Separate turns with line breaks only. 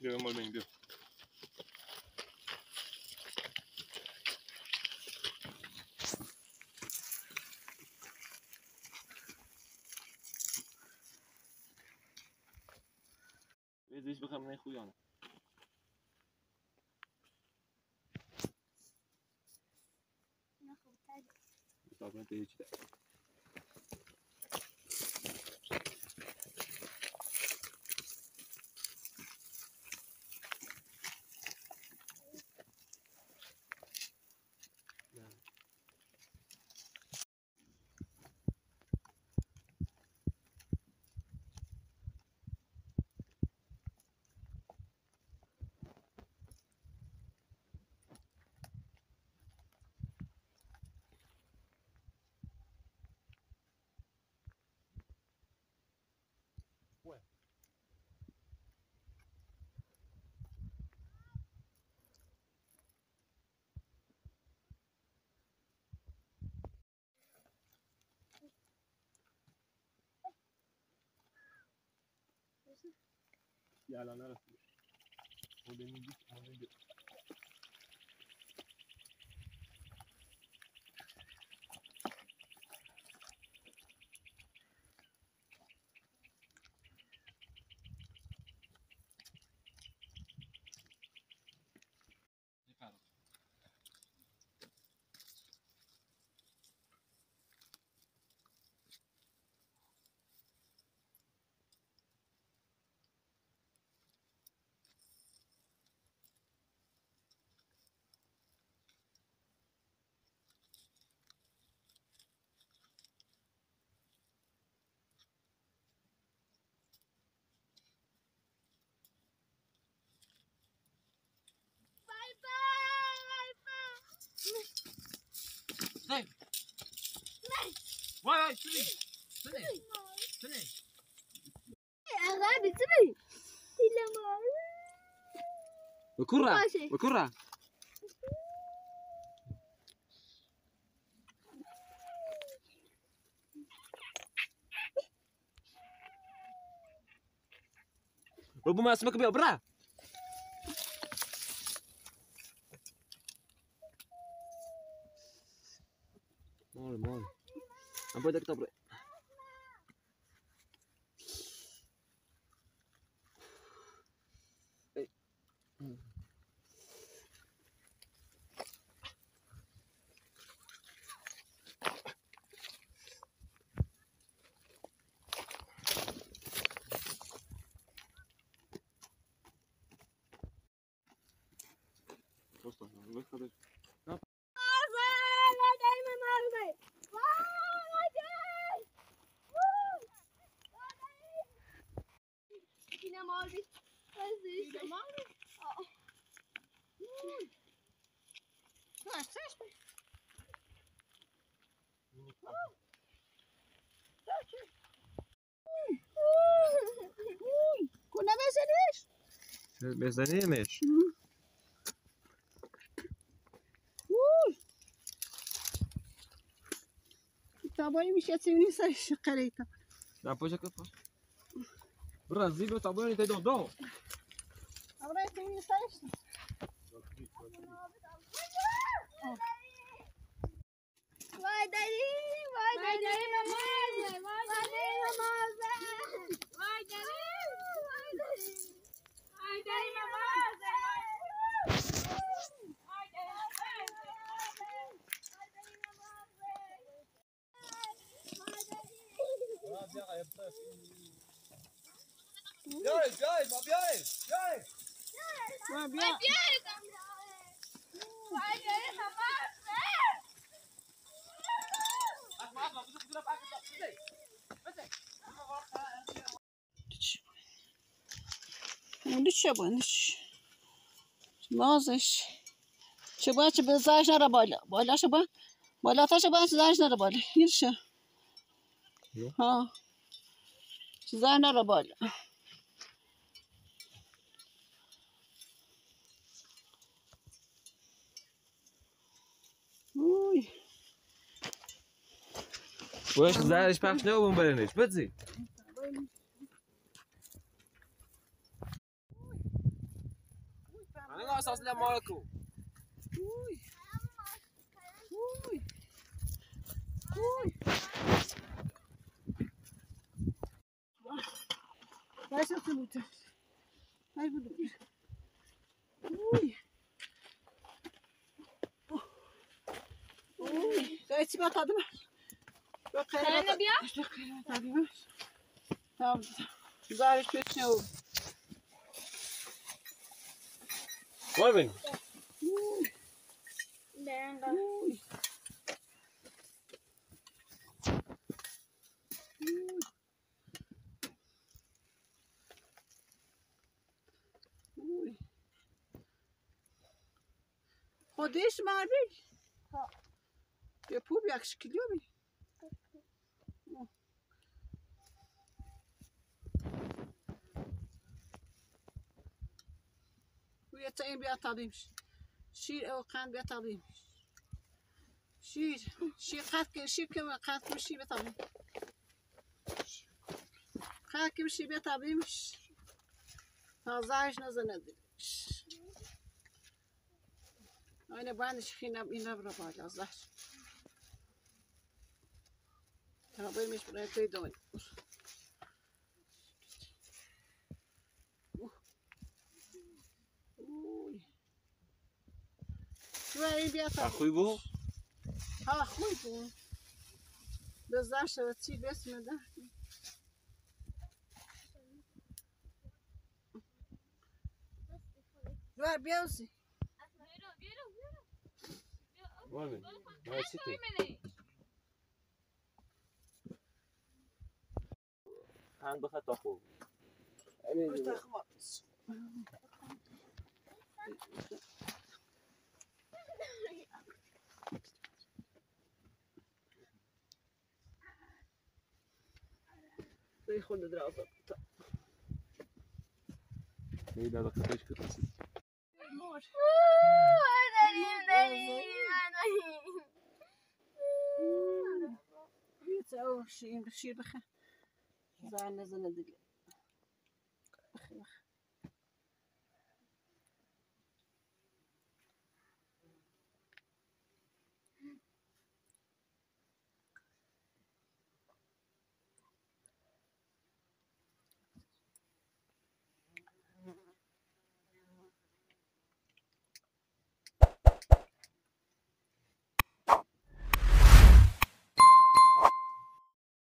بیا مال من بیا. ریزش بخوام نه خویانه.
نه خوب تازه.
بتابون تیجی ده. Ya lan arası. O benim bir Nej!
Nej!
Vay seni! Seni!
Abi tabii. Dilema.
Bakura! ربما اسمك بأبرة. مال. Apa dah kita break?
Kuna besediş?
Bezdeniymiş.
طابوني مش يتسويني سايش قريتها.
لا بوجا كفا. برازيل طابوني تدو دو.
أبغى يتسويني سايش. واي داري ماما.
جاي ما بياي جاي
ما بياي ليش يبغى مازش شباب شباب زايش نرى بالا شباب بالا تا شباب زايش نرى بالا يرشا ها زايش نرى بالا اوي
واش زايش باش نو بنبرنش بدزي السلام عليكم.
اوي اوي اوي باش تموت هاي بدو اوي اوي دايتي بقى تادم بقى
انا بيا
بقى تادم تمام زارش بيتنو
وين؟
اوي اوي خودش ماری یه پول یکش کیلو می ويا تاين بيا طبيمش شير او قان بيا طبيم شير قاد شير كم قاد كم شير بيا طبيم قاد كم شير بيا طبيمش تازايش نزند انا بعدش خينا بينا برباج ازاش انا بيمش بريتي دون شوي بيا طبيم
اخوي بو
ها اخوي بو بزاش تي باسم ده لا بيوسي
وين؟ ما سيتي. هان بخت اخو.
خود دراسة
ايه ده خدش كده.
مور يتساوي شيء بخير بخير زعلنا زنا دقيقة بخير